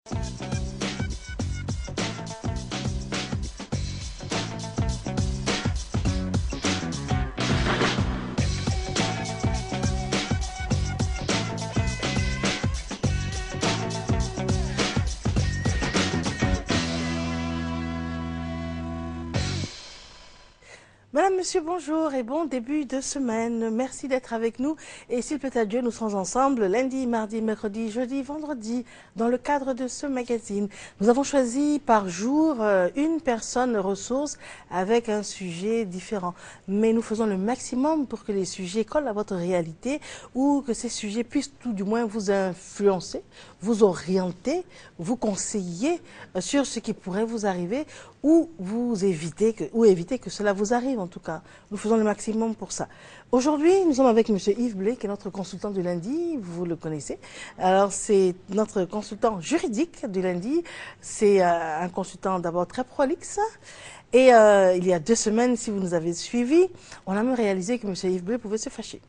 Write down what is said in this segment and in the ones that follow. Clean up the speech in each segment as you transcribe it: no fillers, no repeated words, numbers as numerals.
Madame, Monsieur, bonjour et bon début de semaine. Merci d'être avec nous. Et s'il plaît à Dieu, nous serons ensemble lundi, mardi, mercredi, jeudi, vendredi, dans le cadre de ce magazine. Nous avons choisi par jour une personne ressource avec un sujet différent. Mais nous faisons le maximum pour que les sujets collent à votre réalité ou que ces sujets puissent tout du moins vous influencer, vous orienter, vous conseiller sur ce qui pourrait vous arriver ou éviter que cela vous arrive en tout cas. Nous faisons le maximum pour ça. Aujourd'hui, nous sommes avec M. Yves Blé, qui est notre consultant du lundi, vous le connaissez. Alors, c'est notre consultant juridique du lundi. C'est un consultant d'abord très prolixe. Et il y a 2 semaines, si vous nous avez suivis, on a même réalisé que M. Yves Blé pouvait se fâcher.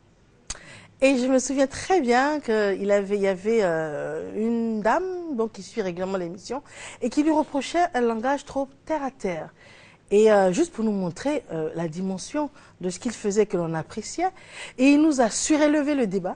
Et je me souviens très bien qu'il y avait une dame donc, qui suit régulièrement l'émission et qui lui reprochait un langage trop terre à terre. Et juste pour nous montrer la dimension de ce qu'il faisait que l'on appréciait, et il nous a surélevé le débat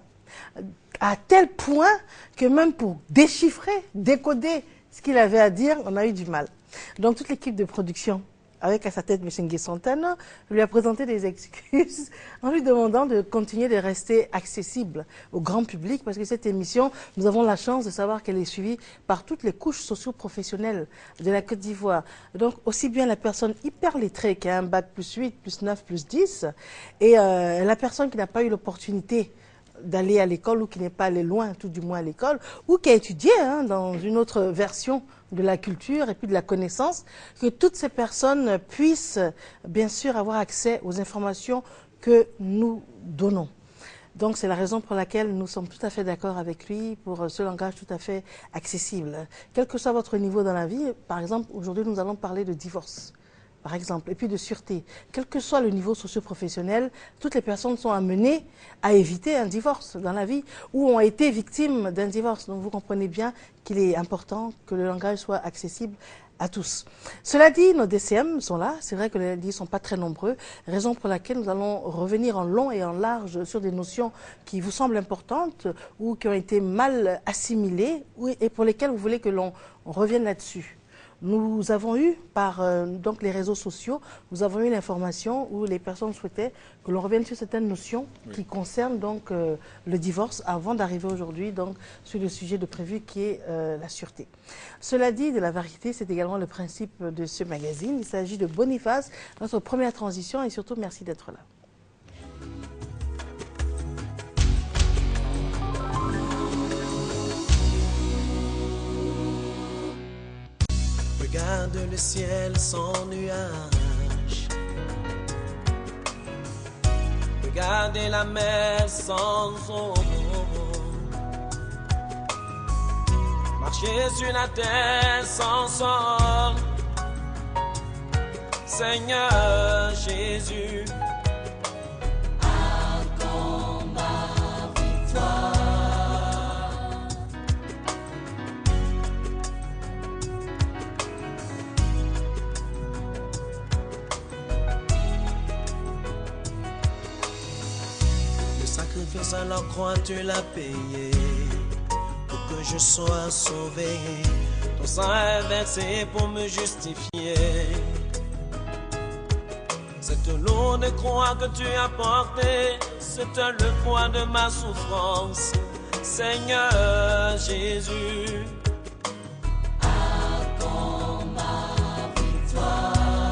à tel point que même pour déchiffrer, décoder ce qu'il avait à dire, on a eu du mal. Donc toute l'équipe de production, avec à sa tête M. Nguessantana, lui a présenté des excuses en lui demandant de continuer de rester accessible au grand public parce que cette émission, nous avons la chance de savoir qu'elle est suivie par toutes les couches socio-professionnelles de la Côte d'Ivoire. Donc aussi bien la personne hyper lettrée qui a un bac +8, +9, +10 et la personne qui n'a pas eu l'opportunité d'aller à l'école ou qui n'est pas allé loin, tout du moins à l'école, ou qui a étudié dans une autre version de la culture et puis de la connaissance, que toutes ces personnes puissent bien sûr avoir accès aux informations que nous donnons. Donc c'est la raison pour laquelle nous sommes tout à fait d'accord avec lui pour ce langage tout à fait accessible. Quel que soit votre niveau dans la vie, par exemple, aujourd'hui nous allons parler de divorce. Par exemple, et puis de sûreté. Quel que soit le niveau socio-professionnel, toutes les personnes sont amenées à éviter un divorce dans la vie ou ont été victimes d'un divorce. Donc vous comprenez bien qu'il est important que le langage soit accessible à tous. Cela dit, nos DCM sont là. C'est vrai que les lundis ne sont pas très nombreux, raison pour laquelle nous allons revenir en long et en large sur des notions qui vous semblent importantes ou qui ont été mal assimilées et pour lesquelles vous voulez que l'on revienne là-dessus. Nous avons eu, par donc les réseaux sociaux, nous avons eu l'information où les personnes souhaitaient que l'on revienne sur certaines notions qui concernent donc le divorce avant d'arriver aujourd'hui donc sur le sujet de prévu qui est la sûreté. Cela dit, de la variété, c'est également le principe de ce magazine. Il s'agit de Boniface, notre première transition et surtout merci d'être là. Regarde le ciel sans nuages. Regardez la mer sans eau. Marchez sur la terre sans sol. Seigneur Jésus, accorde ma victoire. Sacrifice à la croix, tu l'as payé pour que je sois sauvé. Ton sang est versé pour me justifier. Cette lourde croix que tu as portée, c'était le poids de ma souffrance. Seigneur Jésus, accorde ma victoire.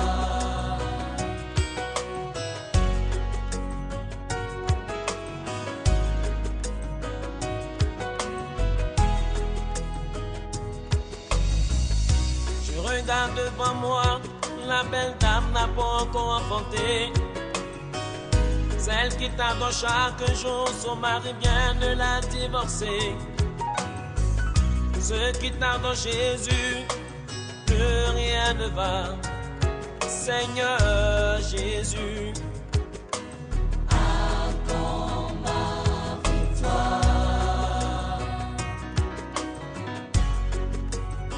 Regarde devant moi, la belle dame n'a pas encore enfanté. Celle qui t'adore chaque jour, son mari vient de la divorcer. Ceux qui t'adorent Jésus, plus rien ne va. Seigneur Jésus, accorde ma victoire.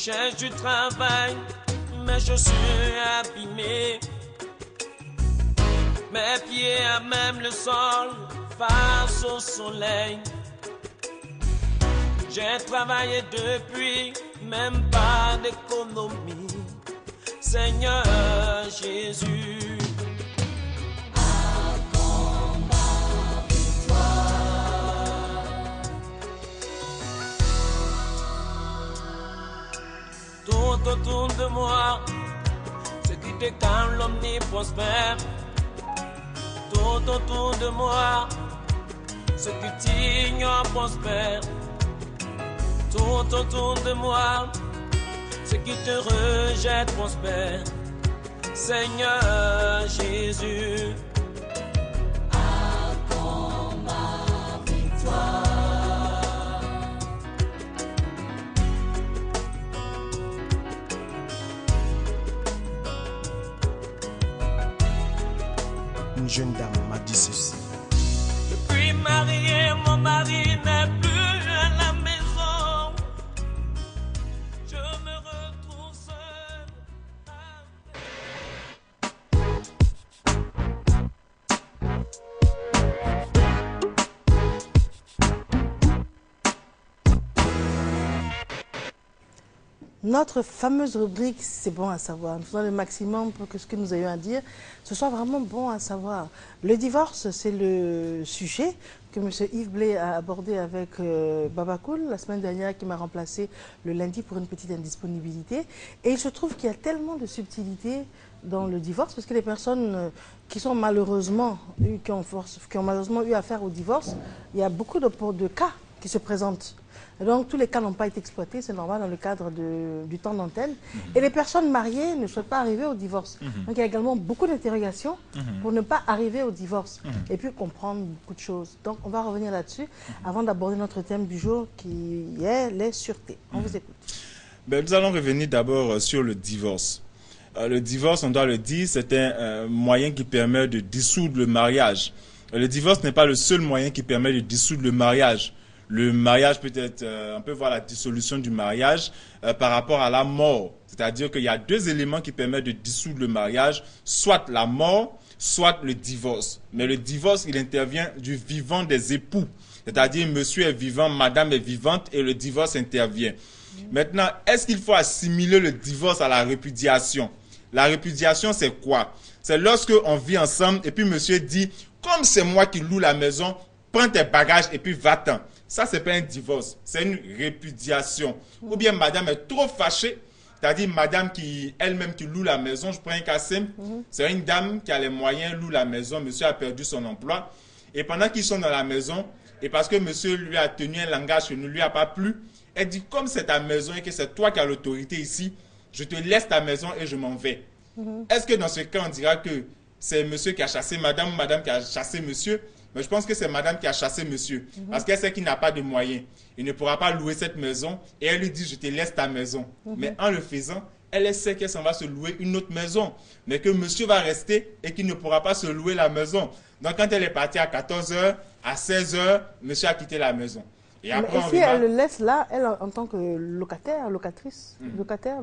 cherche du travail, mais je suis abîmé. Mes pieds à même le sol, face au soleil. J'ai travaillé depuis, même pas d'économie. Seigneur Jésus, accorde ma victoire. Tout autour de moi, ce qui te calme, l'omniprospère. Tout autour de moi, ce qui t'ignore prospère. Tout autour de moi, ce qui te rejette prospère. Seigneur Jésus, accorde ma victoire. Une jeune dame m'a dit ceci. Depuis marié, mon mari n'est plus à la maison. Je me retrouve seul. Notre fameuse rubrique, c'est bon à savoir. Nous faisons le maximum pour que ce que nous ayons à dire, ce soit vraiment bon à savoir. Le divorce, c'est le sujet que M. Yves Blé a abordé avec Babakoul la semaine dernière, qui m'a remplacé le lundi pour une petite indisponibilité. Et il se trouve qu'il y a tellement de subtilité dans le divorce, parce que les personnes qui sont malheureusement, qui ont malheureusement eu affaire au divorce, il y a beaucoup de cas qui se présentent. Et donc, tous les cas n'ont pas été exploités, c'est normal dans le cadre du temps d'antenne. Et les personnes mariées ne souhaitent pas arriver au divorce. Donc, il y a également beaucoup d'interrogations pour ne pas arriver au divorce et puis comprendre beaucoup de choses. Donc, on va revenir là-dessus avant d'aborder notre thème du jour qui est les sûretés. On vous écoute. Ben, nous allons revenir d'abord sur le divorce. Le divorce, on doit le dire, c'est un moyen qui permet de dissoudre le mariage. Le divorce n'est pas le seul moyen qui permet de dissoudre le mariage. Le mariage peut être, on peut voir la dissolution du mariage par rapport à la mort. C'est-à-dire qu'il y a deux éléments qui permettent de dissoudre le mariage, soit la mort, soit le divorce. Mais le divorce, il intervient du vivant des époux. C'est-à-dire, monsieur est vivant, madame est vivante et le divorce intervient. Maintenant, est-ce qu'il faut assimiler le divorce à la répudiation? La répudiation, c'est quoi? C'est lorsque on vit ensemble et puis monsieur dit, comme c'est moi qui loue la maison, prends tes bagages et puis va-t'en. Ça, c'est pas un divorce, c'est une répudiation. Ou bien madame est trop fâchée, c'est-à-dire madame qui elle-même qui loue la maison, je prends un cas simple, c'est une dame qui a les moyens, loue la maison, monsieur a perdu son emploi, et pendant qu'ils sont dans la maison, et parce que monsieur lui a tenu un langage qui ne lui a pas plu, elle dit, comme c'est ta maison et que c'est toi qui as l'autorité ici, je te laisse ta maison et je m'en vais. Est-ce que dans ce cas, on dira que c'est monsieur qui a chassé madame ou madame qui a chassé monsieur? Mais je pense que c'est madame qui a chassé monsieur. Parce qu'elle sait qu'il n'a pas de moyens. Il ne pourra pas louer cette maison. Et elle lui dit, je te laisse ta maison. Mais en le faisant, elle sait qu'elle s'en va se louer une autre maison. Mais que monsieur va rester et qu'il ne pourra pas se louer la maison. Donc quand elle est partie à 14 h, à 16 h, monsieur a quitté la maison. Et après, si elle le laisse là, elle en tant que locataire, locatrice, locataire,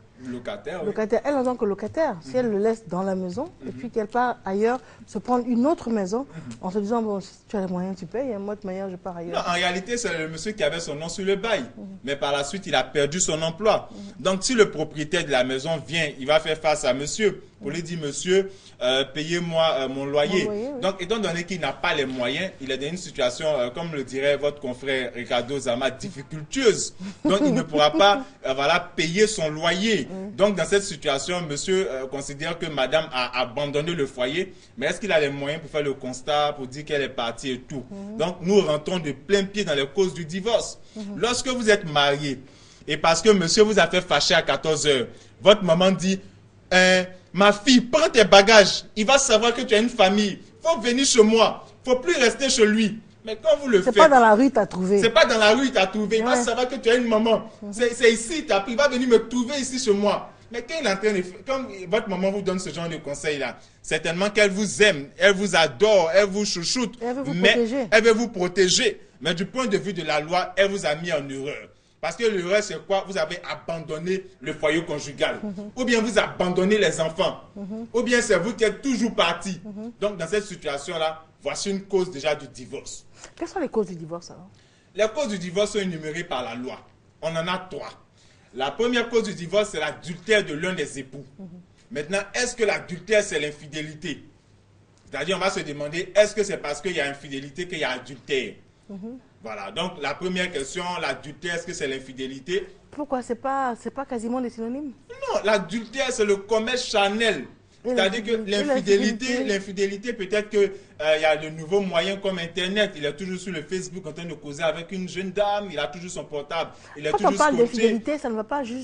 elle en tant que locataire, si elle le laisse dans la maison et puis qu'elle part ailleurs se prendre une autre maison en se disant, bon, si tu as les moyens, tu payes, moi de toute manière, je pars ailleurs. Non, en réalité, c'est le monsieur qui avait son nom sur le bail. Mais par la suite, il a perdu son emploi. Donc, si le propriétaire de la maison vient, il va faire face à monsieur pour lui dire, monsieur, payez-moi mon loyer. Donc, étant donné qu'il n'a pas les moyens, il est dans une situation, comme le dirait votre confrère Ricardo Zama, difficultueuse. Donc, il ne pourra pas payer son loyer. Donc, dans cette situation, monsieur considère que madame a abandonné le foyer. Mais est-ce qu'il a les moyens pour faire le constat, pour dire qu'elle est partie et tout? Donc, nous rentrons de plein pied dans les causes du divorce. Lorsque vous êtes marié, et parce que monsieur vous a fait fâcher à 14 h, votre maman dit, ma fille, prends tes bagages. Il va savoir que tu as une famille. Faut venir chez moi. Faut plus rester chez lui. Mais quand vous le faites... C'est pas dans la rue, t'as trouvé. C'est pas dans la rue, t'as trouvé. Il va savoir que tu as une maman. C'est ici, t'as pris. Il va venir me trouver ici chez moi. Mais quand il est en train de... Quand votre maman vous donne ce genre de conseils-là, certainement qu'elle vous aime, elle vous adore, elle vous chouchoute. Elle veut vous mais protéger. Elle veut vous protéger. Mais du point de vue de la loi, elle vous a mis en erreur. Parce que l'erreur, c'est quoi? Vous avez abandonné le foyer conjugal. Ou bien vous abandonnez les enfants. Ou bien c'est vous qui êtes toujours parti. Donc, dans cette situation-là, voici une cause déjà du divorce. Quelles sont les causes du divorce alors? Les causes du divorce sont énumérées par la loi. On en a 3. La première cause du divorce, c'est l'adultère de l'un des époux. Maintenant, est-ce que l'adultère, c'est l'infidélité? C'est-à-dire, on va se demander, est-ce que c'est parce qu'il y a infidélité qu'il y a adultère? Voilà, donc la première question, l'adultère, est-ce que c'est l'infidélité? Pourquoi? C'est pas quasiment des synonymes? Non, l'adultère, c'est le commerce charnel. C'est-à-dire que l'infidélité, peut-être qu'il y a de nouveaux moyens comme Internet. Il est toujours sur le Facebook en train de causer avec une jeune dame. Il a toujours son portable. Il est Quand toujours on parle scotché. d'infidélité, ça ne va pas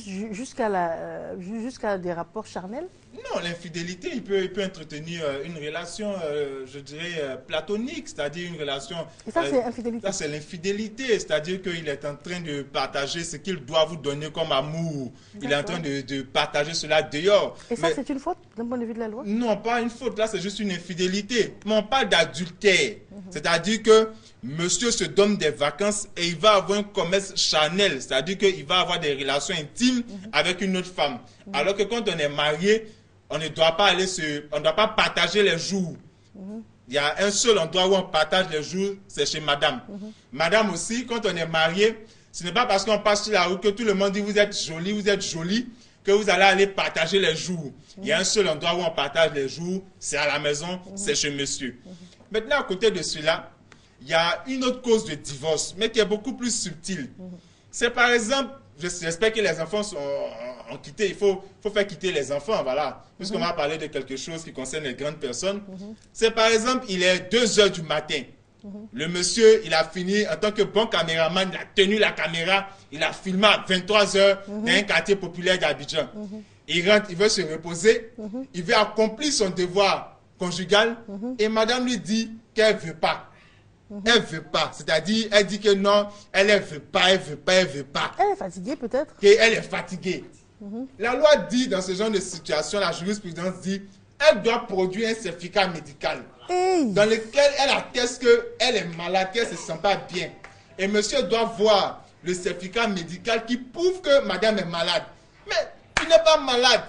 jusqu'à des rapports charnels? Non, l'infidélité, il peut entretenir une relation, je dirais, platonique, c'est-à-dire une relation... Et ça, c'est infidélité? Ça, c'est l'infidélité, c'est-à-dire qu'il est en train de partager ce qu'il doit vous donner comme amour. Il est en train de partager cela dehors. Et ça, c'est une faute d'un point de vue de la loi? Non, pas une faute, là, c'est juste une infidélité. Mais on parle d'adultère. C'est-à-dire que monsieur se donne des vacances et il va avoir un commerce charnel, c'est-à-dire qu'il va avoir des relations intimes avec une autre femme. Alors que quand on est marié, on ne doit pas on ne doit pas partager les jours. Il y a un seul endroit où on partage les jours, c'est chez madame. Madame aussi, quand on est marié, ce n'est pas parce qu'on passe sur la route que tout le monde dit vous êtes jolie, que vous allez aller partager les jours. Il y a un seul endroit où on partage les jours, c'est à la maison, c'est chez monsieur. Maintenant, à côté de cela, il y a une autre cause de divorce, mais qui est beaucoup plus subtile. C'est par exemple, j'espère que les enfants ont quitté, il faut faire quitter les enfants, voilà. Puisqu'on va parler de quelque chose qui concerne les grandes personnes. C'est par exemple, il est 2 heures du matin. Le monsieur, il a fini, en tant que bon caméraman, il a tenu la caméra, il a filmé à 23 heures dans un quartier populaire d'Abidjan. Il rentre, il veut se reposer, il veut accomplir son devoir conjugal, et madame lui dit qu'elle ne veut pas. Elle ne veut pas. C'est-à-dire, elle dit que non, elle ne veut pas, elle ne veut pas, elle ne veut pas. Elle est fatiguée peut-être? Elle est fatiguée. La loi dit, dans ce genre de situation, la jurisprudence dit, elle doit produire un certificat médical dans lequel elle atteste qu'elle est malade, qu'elle ne se sent pas bien. Et monsieur doit voir le certificat médical qui prouve que madame est malade. Mais tu n'es pas malade.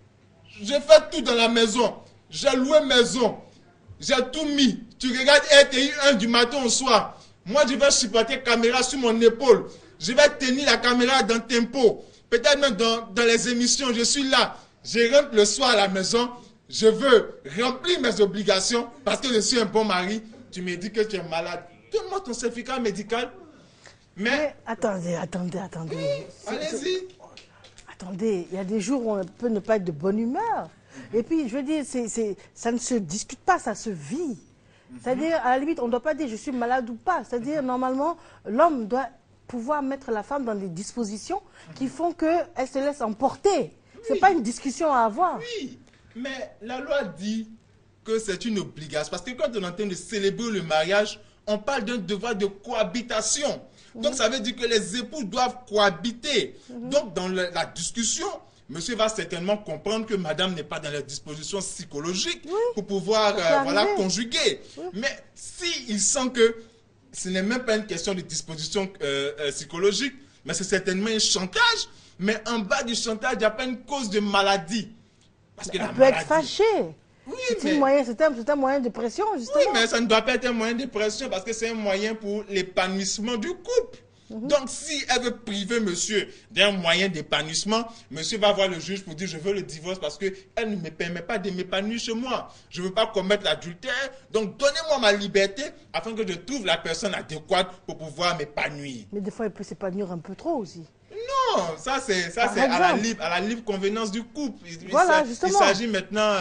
Je fais tout dans la maison. J'ai loué maison. J'ai tout mis. Tu regardes RTI 1 du matin au soir. Moi, je vais supporter caméra sur mon épaule. Je vais tenir la caméra dans tempo. Peut-être même dans les émissions, je suis là. Je rentre le soir à la maison. Je veux remplir mes obligations parce que je suis un bon mari. Tu me dis que tu es malade. Donne-moi ton certificat médical. Mais attendez. Oui, allez-y. Attendez, il y a des jours où on peut ne pas être de bonne humeur. Et puis, je veux dire, ça ne se discute pas, ça se vit. C'est-à-dire, à la limite, on ne doit pas dire je suis malade ou pas. C'est-à-dire, normalement, l'homme doit pouvoir mettre la femme dans des dispositions qui font qu'elle se laisse emporter. Ce n'est pas une discussion à avoir. Oui, mais la loi dit que c'est une obligation. Parce que quand on est en train de célébrer le mariage, on parle d'un devoir de cohabitation. Donc, ça veut dire que les époux doivent cohabiter. Donc, dans la discussion, monsieur va certainement comprendre que madame n'est pas dans les dispositions psychologiques pour pouvoir conjuguer. Mais s'il sent que ce n'est même pas une question de disposition psychologique, mais c'est certainement un chantage. Mais en bas du chantage, il n'y a pas une cause de maladie. Parce que elle peut être fâchée. Oui, c'est un moyen de pression, justement. Oui, mais ça ne doit pas être un moyen de pression parce que c'est un moyen pour l'épanouissement du couple. Donc, si elle veut priver monsieur d'un moyen d'épanouissement, monsieur va voir le juge pour dire je veux le divorce parce qu'elle ne me permet pas de m'épanouir chez moi. Je ne veux pas commettre l'adultère. Donc, donnez-moi ma liberté afin que je trouve la personne adéquate pour pouvoir m'épanouir. Mais des fois, elle peut s'épanouir un peu trop aussi. Non, ça c'est à la libre convenance du couple. Voilà, il s'agit maintenant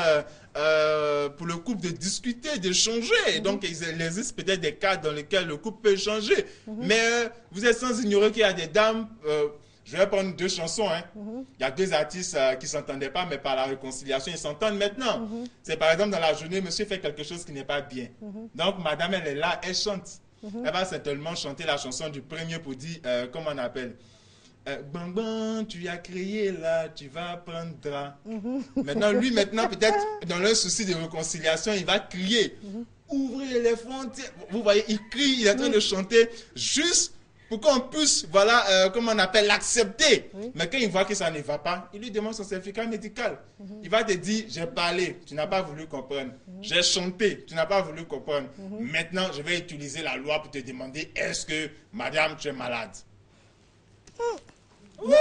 pour le couple de discuter, d'échanger. Donc, il existe peut-être des cas dans lesquels le couple peut échanger. Mais vous êtes sans ignorer qu'il y a des dames... je vais prendre 2 chansons. Il y a 2 artistes qui ne s'entendaient pas, mais par la réconciliation, ils s'entendent maintenant. C'est par exemple dans la journée, monsieur fait quelque chose qui n'est pas bien. Donc, madame, elle est là, elle chante. Elle va certainement chanter la chanson du premier pour dire, comment on appelle Bang, tu as créé là, tu vas prendre drap. Maintenant, peut-être, dans le souci de réconciliation, il va crier. Ouvrez les frontières. Vous voyez, il crie, il est en train de chanter juste pour qu'on puisse, voilà, comment on appelle, l'accepter. Oui. Mais quand il voit que ça ne va pas, il lui demande son certificat médical. Il va te dire, j'ai parlé, tu n'as pas voulu comprendre. J'ai chanté, tu n'as pas voulu comprendre. Maintenant, je vais utiliser la loi pour te demander, est-ce que, madame, tu es malade? Oui.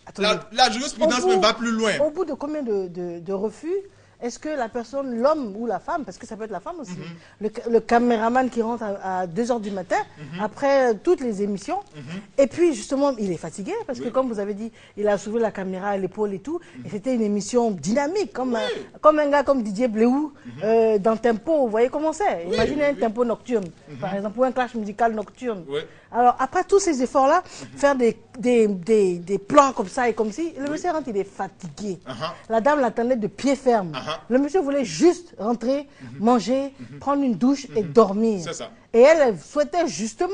La jurisprudence même va plus loin. Au bout de combien de refus, est-ce que la personne, l'homme ou la femme, parce que ça peut être la femme aussi, le caméraman qui rentre à 2 h du matin, après toutes les émissions, et puis justement, il est fatigué, parce que comme vous avez dit, il a soulevé la caméra à l'épaule et tout, et c'était une émission dynamique, comme un gars comme Didier Bléou, dans Tempo, vous voyez comment c'est. Imaginez un tempo nocturne, par exemple, ou un clash musical nocturne. Alors, après tous ces efforts-là, faire des plans comme ça et comme si, le monsieur rentre, il est fatigué. La dame l'attendait de pied ferme. Le monsieur voulait juste rentrer, manger, prendre une douche et dormir. C'est ça. Et elle souhaitait justement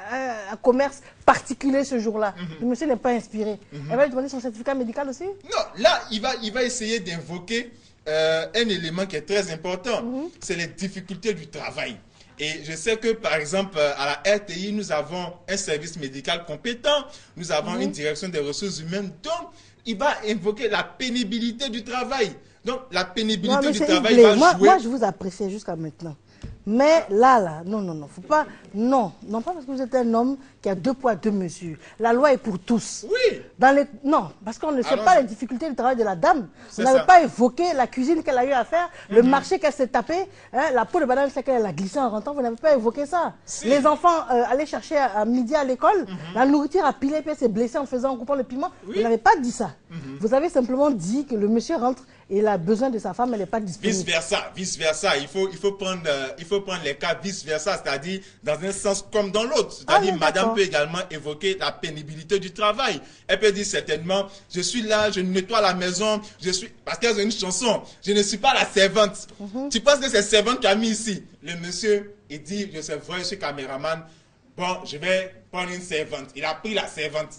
un commerce particulier ce jour-là. Le monsieur n'est pas inspiré. Elle va lui demander son certificat médical aussi? Non, là, il va essayer d'invoquer un élément qui est très important. C'est les difficultés du travail. Et je sais que, par exemple, à la RTI, nous avons un service médical compétent, nous avons une direction des ressources humaines, donc il va invoquer la pénibilité du travail. Donc, la pénibilité du travail va jouer... Moi, je vous apprécie jusqu'à maintenant. Mais là, non, faut pas, non, pas parce que vous êtes un homme qui a 2 poids, 2 mesures. La loi est pour tous. Oui. Non, parce qu'on ne sait pas les difficultés du travail de la dame. Vous C'est n'avez ça. pas évoqué la cuisine qu'elle a eu à faire, le marché qu'elle s'est tapé, hein, la peau de banane qu'elle a glissé en rentrant. Vous n'avez pas évoqué ça. Si. Les enfants allaient chercher à midi à l'école, la nourriture a pilé, puis elle s'est blessée en coupant le piment. Vous n'avez pas dit ça. Vous avez simplement dit que le monsieur rentre et il a besoin de sa femme, elle n'est pas disponible. Vice versa. Il faut prendre les cas vice versa, c'est-à-dire dans un sens comme dans l'autre. C'est-à-dire, madame peut également évoquer la pénibilité du travail. Elle peut dire certainement, je suis là, je nettoie la maison, parce qu'elle a une chanson, je ne suis pas la servante. Tu penses que c'est servante qui a mis ici? Le monsieur, il dit, je sais vrai, je suis caméraman, bon, je vais prendre une servante. Il a pris la servante.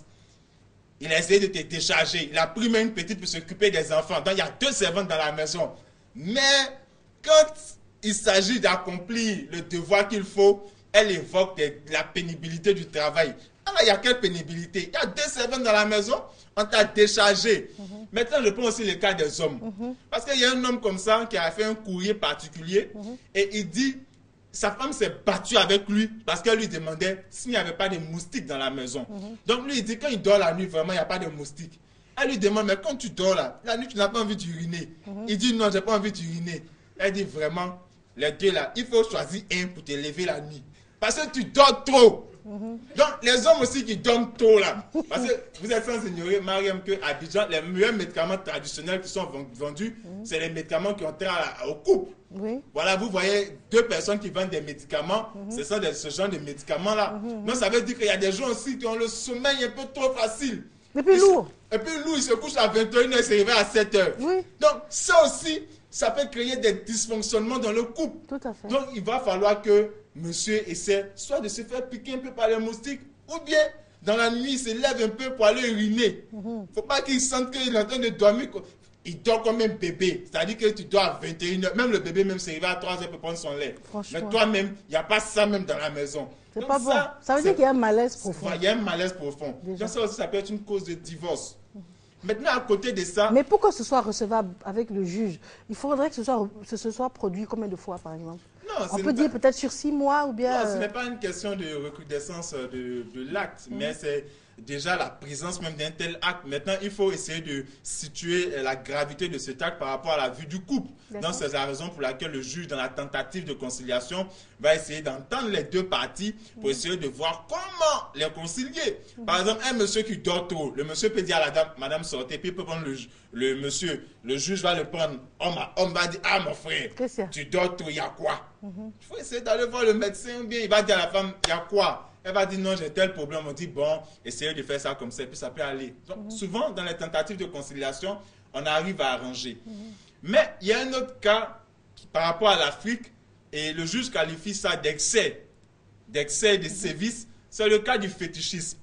Il a essayé de te décharger. Il a pris même une petite pour s'occuper des enfants. Donc, il y a 2 servantes dans la maison. Mais, quand il s'agit d'accomplir le devoir qu'il faut, elle évoque la pénibilité du travail. Alors, il y a quelle pénibilité? Il y a 2 servantes dans la maison, on t'a déchargé. Maintenant, je prends aussi le cas des hommes. Parce qu'il y a un homme comme ça qui a fait un courrier particulier et il dit... Sa femme s'est battue avec lui parce qu'elle lui demandait s'il n'y avait pas de moustiques dans la maison. Donc lui, il dit quand il dort la nuit, vraiment, il n'y a pas de moustiques. Elle lui demande, mais quand tu dors là, la nuit, tu n'as pas envie d'uriner. Il dit non, j'ai pas envie d'uriner. Elle dit vraiment, les 2 là, il faut choisir un pour te lever la nuit. Parce que tu dors trop. Donc les hommes aussi qui dorment tôt là. Parce que vous êtes sans ignorer, Mariam, qu'à Abidjan, les meilleurs médicaments traditionnels qui sont vendus, c'est les médicaments qui ont trait au couple. Voilà, vous voyez 2 personnes qui vendent des médicaments, ce sont ce genre de médicaments-là. Donc ça veut dire qu'il y a des gens aussi qui ont le sommeil un peu trop facile. Et puis lourd. Et puis lourd, il se couche à 21 h, il se réveille à 7 h. Donc ça aussi, ça peut créer des dysfonctionnements dans le couple. Tout à fait. Donc il va falloir que monsieur essaie soit de se faire piquer un peu par les moustiques, ou bien dans la nuit, il se lève un peu pour aller uriner. Il ne faut pas qu'il sente qu'il est en train de dormir. Il dort comme un bébé. C'est-à-dire que tu dors à 21 h. Même le bébé même se réveille à 3 h pour prendre son lait. Mais toi-même, il n'y a pas ça même dans la maison. C'est pas bon. Ça veut dire qu'il y a un malaise profond. Il y a un malaise profond. Donc ça aussi, ça peut être une cause de divorce. Maintenant, à côté de ça... Mais pour que ce soit recevable avec le juge, il faudrait que ce soit produit combien de fois, par exemple? Non, on peut dire peut-être sur 6 mois ou bien... Non, ce n'est pas une question de recrudescence de l'acte, mais c'est déjà la présence même d'un tel acte. Maintenant, il faut essayer de situer la gravité de cet acte par rapport à la vue du couple. Donc, c'est la raison pour laquelle le juge, dans la tentative de conciliation, va essayer d'entendre les 2 parties pour essayer de voir comment les concilier. Par exemple, un monsieur qui dort trop, le monsieur peut dire à la dame, madame sortez, puis il peut prendre le monsieur, le juge va le prendre, on va dire, ah mon frère, tu dors trop, il y a quoi? Il faut essayer d'aller voir le médecin, ou bien il va dire à la femme, il y a quoi? Elle va dire non, j'ai tel problème. On dit bon, essayez de faire ça comme ça, et puis ça peut aller. Donc, souvent, dans les tentatives de conciliation, on arrive à arranger. Mais il y a un autre cas par rapport à l'Afrique, et le juge qualifie ça d'excès de sévices. C'est le cas du fétichisme.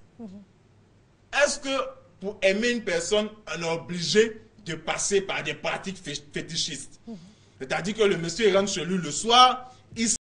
Est-ce que pour aimer une personne, on est obligé de passer par des pratiques fétichistes? C'est-à-dire que le monsieur rentre chez lui le soir, il